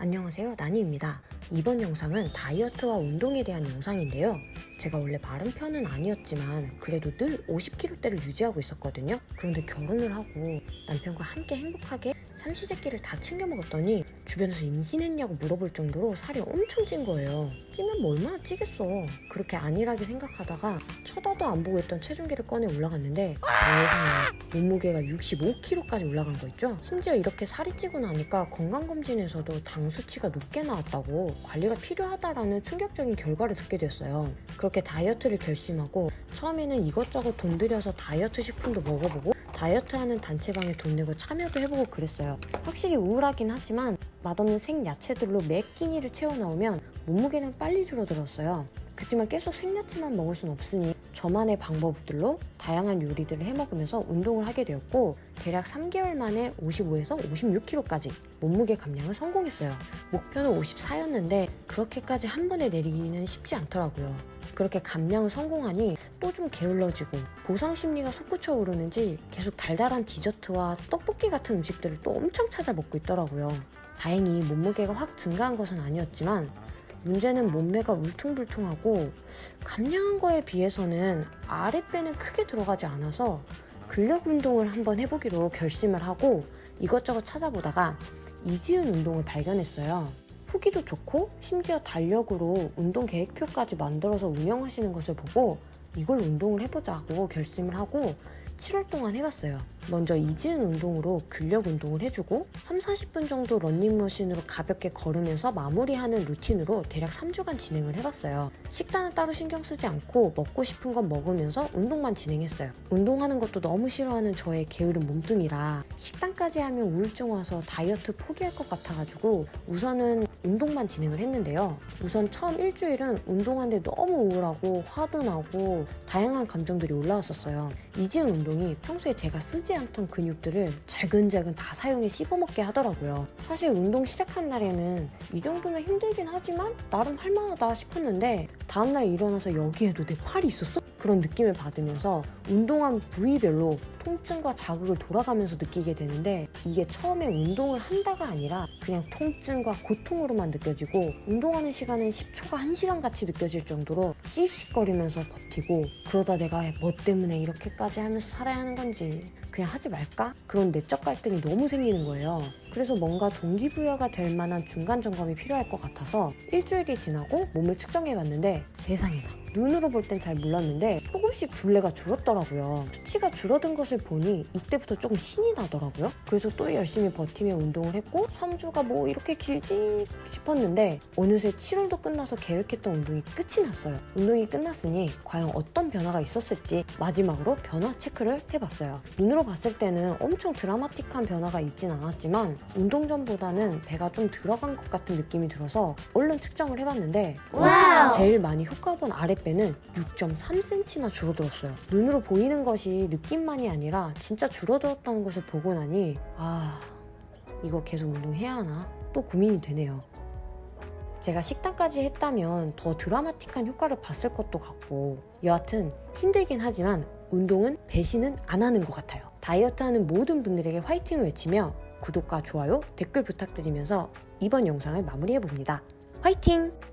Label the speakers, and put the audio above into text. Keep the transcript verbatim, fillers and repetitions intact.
Speaker 1: 안녕하세요, 나니입니다. 이번 영상은 다이어트와 운동에 대한 영상인데요. 제가 원래 마른 편은 아니었지만 그래도 늘 오십 킬로대를 유지하고 있었거든요. 그런데 결혼을 하고 남편과 함께 행복하게 삼시세끼를 다 챙겨 먹었더니 주변에서 임신했냐고 물어볼 정도로 살이 엄청 찐 거예요. 찌면 뭐 얼마나 찌겠어. 그렇게 안일하게 생각하다가 쳐다도 안 보고 있던 체중계를 꺼내 올라갔는데 세상에 몸무게가 육십오 킬로그램까지 올라간 거 있죠. 심지어 이렇게 살이 찌고 나니까 건강검진에서도 당 수치가 높게 나왔다고 관리가 필요하다라는 충격적인 결과를 듣게 됐어요. 그렇게 다이어트를 결심하고 처음에는 이것저것 돈 들여서 다이어트 식품도 먹어보고 다이어트하는 단체방에 돈 내고 참여도 해보고 그랬어요. 확실히 우울하긴 하지만 맛없는 생야채들로 매 끼니를 채워 넣으면 몸무게는 빨리 줄어들었어요. 그치만 계속 생야채만 먹을 순 없으니 저만의 방법들로 다양한 요리들을 해먹으면서 운동을 하게 되었고 대략 삼 개월 만에 오십오에서 오십육 킬로그램까지 몸무게 감량을 성공했어요. 목표는 오십사였는데 그렇게까지 한 번에 내리기는 쉽지 않더라고요. 그렇게 감량을 성공하니 또 좀 게을러지고 보상 심리가 솟구쳐 오르는지 계속 달달한 디저트와 떡볶이 같은 음식들을 또 엄청 찾아 먹고 있더라고요. 다행히 몸무게가 확 증가한 것은 아니었지만 문제는 몸매가 울퉁불퉁하고 감량한 거에 비해서는 아랫배는 크게 들어가지 않아서 근력 운동을 한번 해보기로 결심을 하고 이것저것 찾아보다가 이지은 운동을 발견했어요. 후기도 좋고 심지어 달력으로 운동 계획표까지 만들어서 운영하시는 것을 보고 이걸 운동을 해보자고 결심을 하고 칠월 동안 해봤어요. 먼저 이지은 운동으로 근력 운동을 해주고 삼사십 분 정도 러닝머신으로 가볍게 걸으면서 마무리하는 루틴으로 대략 삼 주간 진행을 해봤어요. 식단은 따로 신경 쓰지 않고 먹고 싶은 건 먹으면서 운동만 진행했어요. 운동하는 것도 너무 싫어하는 저의 게으른 몸뚱이라 식단까지 하면 우울증 와서 다이어트 포기할 것 같아가지고 우선은 운동만 진행을 했는데요. 우선 처음 일주일은 운동하는데 너무 우울하고 화도 나고 다양한 감정들이 올라왔었어요. 이지은 운동이 평소에 제가 쓰지 않던 근육들을 잘근잘근 다 사용해 씹어먹게 하더라고요. 사실 운동 시작한 날에는 이 정도면 힘들긴 하지만 나름 할만하다 싶었는데 다음날 일어나서 여기에도 내 팔이 있었어? 그런 느낌을 받으면서 운동한 부위별로 통증과 자극을 돌아가면서 느끼게 되는데 이게 처음에 운동을 한다가 아니라 그냥 통증과 고통으로만 느껴지고 운동하는 시간은 십 초가 한 시간 같이 느껴질 정도로 씩씩거리면서 버티고 그러다 내가 뭐 때문에 이렇게까지 하면서 살아야 하는 건지 그냥 하지 말까? 그런 내적 갈등이 너무 생기는 거예요. 그래서 뭔가 동기부여가 될 만한 중간 점검이 필요할 것 같아서 일주일이 지나고 몸을 측정해봤는데 세상에나 눈으로 볼 땐 잘 몰랐는데 조금씩 둘레가 줄었더라고요. 수치가 줄어든 것을 보니 이때부터 조금 신이 나더라고요. 그래서 또 열심히 버티며 운동을 했고 삼 주가 뭐 이렇게 길지 싶었는데 어느새 칠월도 끝나서 계획했던 운동이 끝이 났어요. 운동이 끝났으니 과연 어떤 변화가 있었을지 마지막으로 변화 체크를 해봤어요. 눈으로 봤을 때는 엄청 드라마틱한 변화가 있진 않았지만 운동 전보다는 배가 좀 들어간 것 같은 느낌이 들어서 얼른 측정을 해봤는데 와우! 제일 많이 효과 본 아랫배는 육 점 삼 센티미터나 줄어들었어요. 눈으로 보이는 것이 느낌만이 아니라 진짜 줄어들었다는 것을 보고 나니 아 이거 계속 운동해야 하나? 또 고민이 되네요. 제가 식단까지 했다면 더 드라마틱한 효과를 봤을 것도 같고 여하튼 힘들긴 하지만 운동은 배신은 안 하는 것 같아요. 다이어트하는 모든 분들에게 화이팅을 외치며 구독과 좋아요, 댓글 부탁드리면서 이번 영상을 마무리해봅니다. 화이팅!